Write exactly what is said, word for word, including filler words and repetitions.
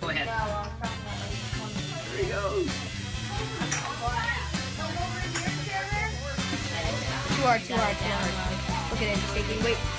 go ahead. There he goes. Too hard, too hard, too hard. Look at it, just taking, wait.